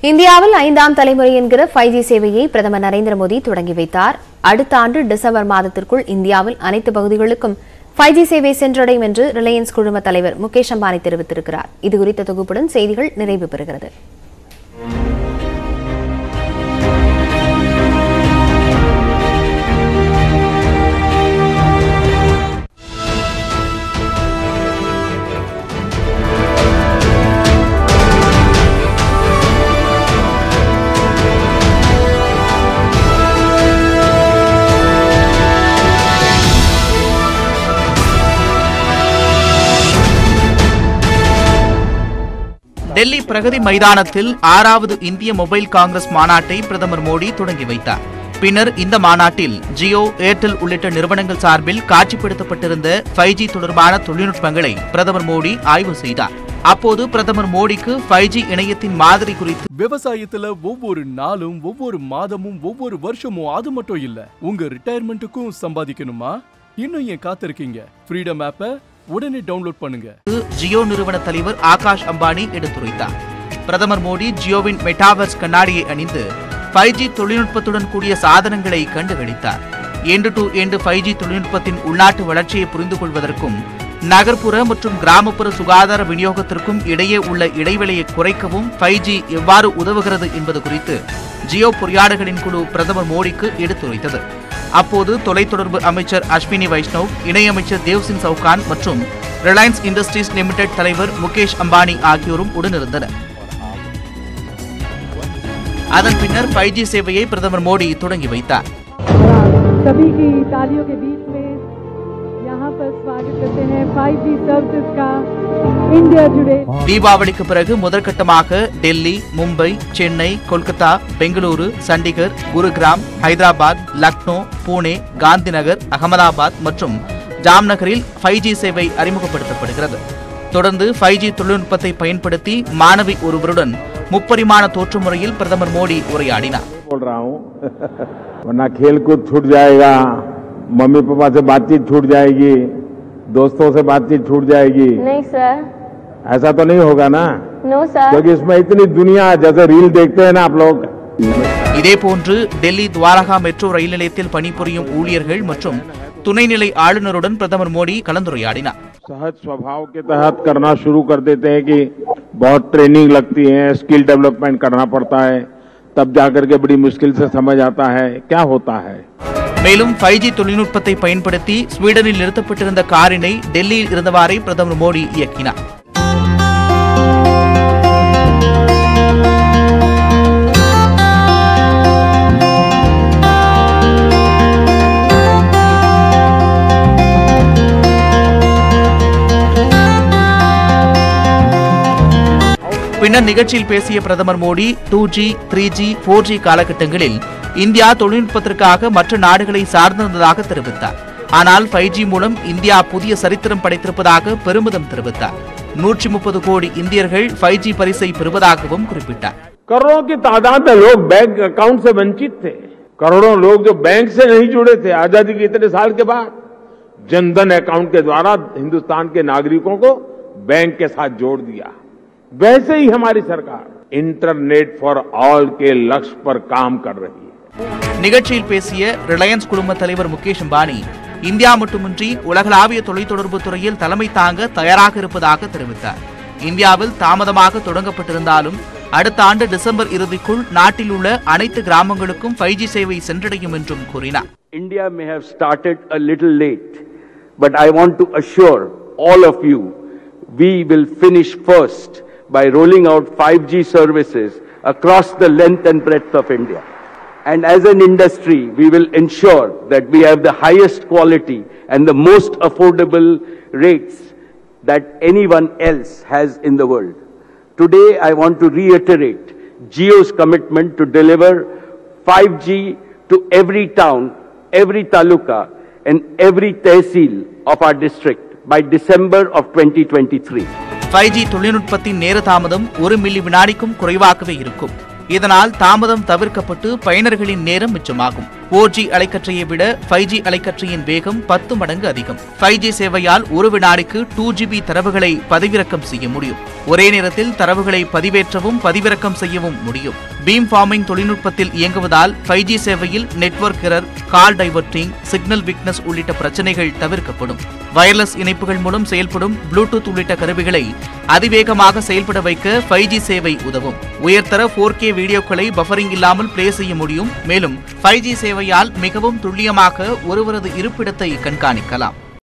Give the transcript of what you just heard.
இந்தியாவில் 5ஆம் தலைமுறை என்கிற 5G சேவையை பிரதமர் நரேந்திர மோடி தொடங்கி வைத்தார். அடுத்த ஆண்டு டிசம்பர் மாதத்திற்குள் இந்தியாவில் அனைத்து பகுதிகளுக்கும் 5G சேவை சென்றடையும் என்று ரிலையன்ஸ் குழும தலைவர் முகேஷ் அம்பானி தெரிவித்திருக்கிறார். இதுகுறித்த தொகுப்புடன் செய்திகள் நிறைவு பெறுகிறது. டெல்லி பிரகதி மைதானத்தில் 6வது இந்திய மொபைல் காங்கிரஸ் மாநாட்டை பிரதமர் மோடி தொடங்கி வைத்தார். பின்னர் இந்த மாநாட்டில் ஜியோ, ஏர்டெல் உள்ளிட்ட நிறுவனங்கள் சார்பில் காட்சிப்படுத்தப்பட்டிருந்த 5G தொடர்பான தொழில்நுட்பங்களை பிரதமர் மோடி ஆய்வு செய்தார். அப்போது பிரதமர் மோடிக்கு 5G இணையத்தின் மாதிரி குறித்து விவசாயத்துல ஒவ்வொரு நாளும், ஒவ்வொரு மாதமும், ஒவ்வொரு வருஷமும் அது மட்டும் இல்ல, உங்க ரிட்டையர்மெண்ட்டுக்கும் சம்பாதிக்கணுமா? இன்னும் ஏன் காத்திருக்கீங்க? ஃப்ரீடம் ஆப்பை உடனே டவுன்லோட் பண்ணுங்க. ஜியோ நிறுவன தலைவர் ஆகாஷ் அம்பானி எடுத்துரைத்தார். பிரதமர் மோடி ஜியோவின் மெட்டாவர்ஸ் கண்ணாடியை அணிந்து 5G தொழில்நுட்பத்துடன் கூடிய சாதனங்களை கண்டுகளித்தார். எண்டு டு எண்டு 5G தொழில்நுட்பத்தின் உள்நாட்டு வளர்ச்சியை புரிந்து கொள்வதற்கும் நகர்ப்புற மற்றும் கிராமப்புற சுகாதார விநியோகத்திற்கும் இடையே உள்ள இடைவெளியை குறைக்கவும் 5G எவ்வாறு உதவுகிறது என்பது குறித்து ஜியோ பொறியாளர்களின் குழு பிரதமர் மோடிக்கு எடுத்துரைத்தது. அப்போது தொலைத்தொடர்பு அமைச்சர் அஸ்வினி வைஷ்ணவ், இணையமைச்சர் தேவ்சிங் சவுகான் மற்றும் ரிலையன்ஸ் இண்டஸ்ட்ரீஸ் லிமிடெட் தலைவர் முகேஷ் அம்பானி ஆகியோரும் உடனிருந்தனர். அதன் பின்னர் 5G சேவையை பிரதமர் மோடி தொடங்கி வைத்தார். தீபாவளிக்கு பிறகு முதற்கட்டமாக டெல்லி, மும்பை, சென்னை, கொல்கத்தா, பெங்களூரு, சண்டிகர், குருகிராம், ஹைதராபாத், லக்னோ, புனே, காந்திநகர், அகமதாபாத் மற்றும் ஜாம்நகரில் 5G சேவை அறிமுகப்படுத்தப்படுகிறது. தொடர்ந்து 5G தொழில்நுட்பத்தை பயன்படுத்தி மாணவி ஒருவருடன் முப்பரிமாண தோற்று முறையில் பிரதமர் மோடி உரையாடினார். मम्मी पापा से बातचीत छूट जाएगी, दोस्तों से बातचीत छूट जाएगी? नहीं सर, ऐसा तो नहीं होगा ना? नो सर, क्योंकि इसमें इतनी दुनिया, जैसे रील देखते हैं ना आप लोग. இதேபோன்று டெல்லி துவாரகா மெட்ரோ ரயில் நிலையத்தில் பணிபுரியும் ஊழியர்கள் மற்றும் துணைநிலை ஆளுநருடன் பிரதமர் மோடி கலந்துரையாடினார். सहज स्वभाव के तहत करना शुरू कर देते हैं कि बहुत ट्रेनिंग लगती है, स्किल डेवलपमेंट करना पड़ता है, तब जाकर के बड़ी मुश्किल से समझ आता है क्या होता है. மேலும் 5G தொழில்நுட்பத்தை பயன்படுத்தி ஸ்வீடனில் நிறுத்தப்பட்டிருந்த காரினை டெல்லியில் இருந்தவாறே பிரதமர் மோடி இயக்கினார். பின்னர் நிகழ்ச்சியில் பேசிய பிரதமர் மோடி 2G, 3G, 4G காலகட்டங்களில் இந்தியா தொழில்நுட்பத்திற்காக மற்ற நாடுகளை சார்ந்திருந்ததாக தெரிவித்தார். ஆனால் 5G மூலம் இந்தியா புதிய சரித்திரம் படைத்திருப்பதாக பெருமிதம் தெரிவித்தார். 130 கோடி இந்தியர்கள் 5G பரிசை பெறுவதாகவும் குறிப்பிட்டார். करोड़ों की तादाद में लोग बैंक अकाउंट से वंचित थे. करोड़ों लोग जो बैंक से नहीं जुड़े थे, आजादी के इतने साल के बाद जनधन अकाउंट के द्वारा हिंदुस्तान के नागरिकों को बैंक के साथ जोड़ दिया. वैसे ही हमारी सरकार इंटरनेट फॉर ऑल के लक्ष्य पर काम कर रही है. நிகழ்ச்சியில் பேசிய ரிலையன்ஸ் குழும தலைவர் முகேஷ் அம்பானி, இந்தியா மட்டுமின்றி உலகளாவிய தொலைத்தொடர்பு துறையில் தலைமை தாங்க தயாராக இருப்பதாக தெரிவித்தார். இந்தியாவில் தாமதமாக தொடங்கப்பட்டிருந்தாலும் அடுத்த ஆண்டு டிசம்பர் இறுதிக்குள் நாட்டில் உள்ள அனைத்து கிராமங்களுக்கும் 5G சேவை சென்றடையும் என்றும் கூறினார். India may have started a little late, but I want to assure all of you we will finish first by rolling out 5G services across the length and breadth of India. And as an industry, we will ensure that we have the highest quality and the most affordable rates that anyone else has in the world. Today, I want to reiterate Jio's commitment to deliver 5G to every town, every taluka, and every tehsil of our district by December of 2023. 5G தொழில்நுட்பத்தின் நேர தாமதம் 1 milli வினாடிக்கும் குறைவாகவே இருக்கும். இதனால் தாமதம் தவிர்க்கப்பட்டு பயனர்களின் நேரம் மிச்சமாகும். 4G அலைக்கற்றையை விட 5G அலைக்கற்றையின் வேகம் 10 மடங்கு அதிகம். 5G சேவையால் ஒரு வினாடிக்கு 2GB தரவுகளை பதிவிறக்கம் செய்ய முடியும். ஒரே நேரத்தில் தரவுகளை பதிவேற்றவும் பதிவிறக்கம் செய்யவும் முடியும். பீம் ஃபார்மிங் தொழில்நுட்பத்தில் இயங்குவதால் 5G சேவையில் network error, call diverting, signal weakness உள்ளிட்ட பிரச்சனைகள் தவிர்க்கப்படும். வயர்லெஸ் இணைப்புகள் மூலம் செயல்படும் ப்ளூடூத் உள்ளிட்ட கருவிகளை அதிவேகமாக செயல்பட வைக்க 5G சேவை உதவும். உயர்தர 4K வீடியோக்களை பஃபரிங் இல்லாமல் பிளே செய்ய முடியும். மேலும் 5G சேவையால் மிகவும் துல்லியமாக ஒருவரது இருப்பிடத்தை கண்காணிக்கலாம்.